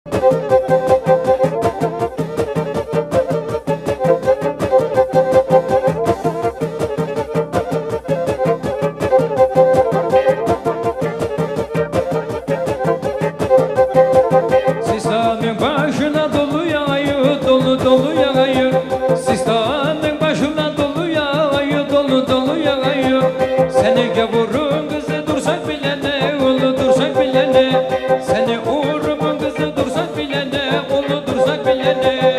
Sistanın başına dolu yağıyor, dolu dolu yağıyor. Sistanın başına dolu yağıyor, dolu dolu yağıyor. Seni gavurun kızı dursak bile ne, ulu dursak bile ne. Seni uğrumun kızı dursak bile ne, ulu dursak bile ne.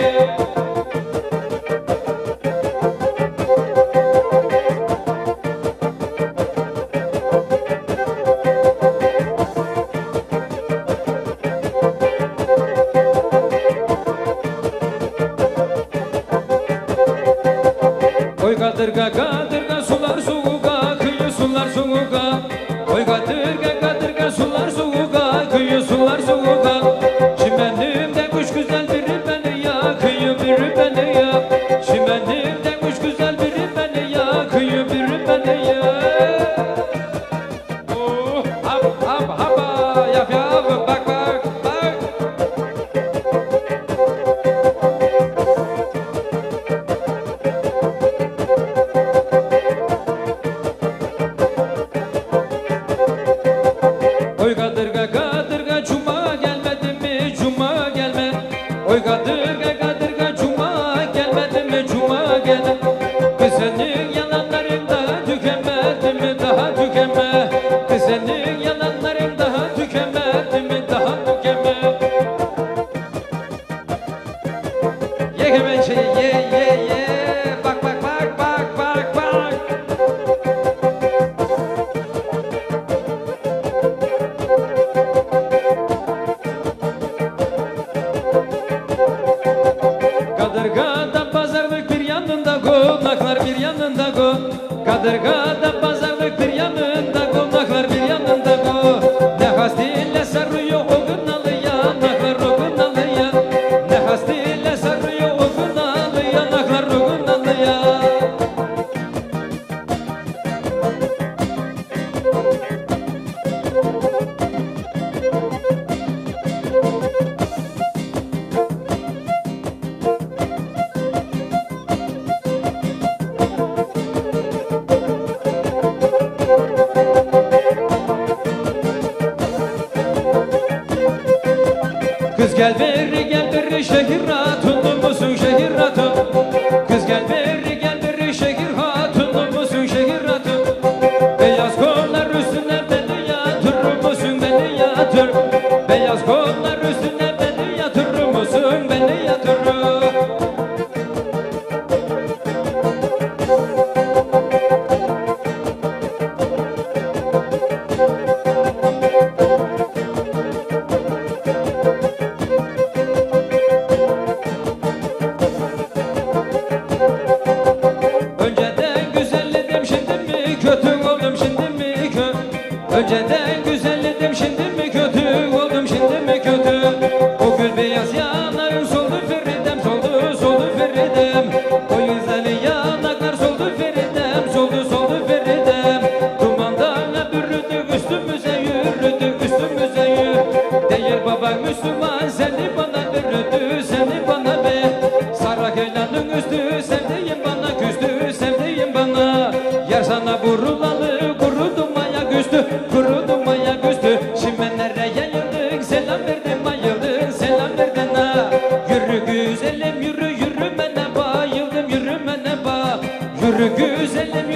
Oy kadırga kadırga sular soğuğa, kıyı sular soğuğa. Oy kadırga kadırga sular soğuğa, kıyı sular soğuğa. Çimenimde kuş güzel biri beni ya, kıyı biri beni ya. Çimenimde kuş güzel biri beni ya, kıyı biri beni ya. Oh, hop hop hoppa, yap yap, bak bak bak. Oy kadırga kadırga cuma gelmedi mi, cuma gelme. Oy kadırga kadırga cuma gelmedi mi, cuma gelme. Kız senin yalanların daha tükenmedi mi, daha tükenme. Kız senin yalanların daha tükenmedi mi, daha tükenme. Ye hemen şey ye ye ye. Bak bak bak bak bak bak. Kadırga'da pazarlık bir yanında, konaklar bir yanında go. Kadırga'da pazarlık bir yanında, konaklar bir yanında go. Ne hastiyle sarıyor o gınalıya, naklar o gınalıya. Ne hastiyle sarıyor o gınalıya, naklar o gınalıya. Kız gel beri şehir hatunu musun, şehir hatun. Kız gel beri şehir hatunu musun, şehir hatun. Beyaz kollar üstüne beni yatırır musun, beni yatır. Beyaz kollar üstüne beni yatırır musun, beni yatırır. Önceden güzelledim şimdi mi kötü oldum, şimdi mi kötü. Önceden güzelledim şimdi mi kötü oldum, şimdi mi kötü. O gül beyaz yanağın soldu Feridem, soldu soldu Feridem. O güzel yanaklar soldu Feridem, soldu soldu Feridem. Dumandan bürüdük üstümüze yürüdük, üstümüze yürüdük. Değil babam Müslüman, seni bana bürüdü, seni bana be. Saraköylanın üstü sevdiğim bana küstü, sevdiğim bana. Yer sana vurulalı, kurudum ayaküstü, kurudum ayaküstü. Çimenlere yayıldık, selam verdim ayıldın, selam verdin ha. Yürü güzelim yürü, yürümene bayıldım, yürümene ba. Yürü güzelim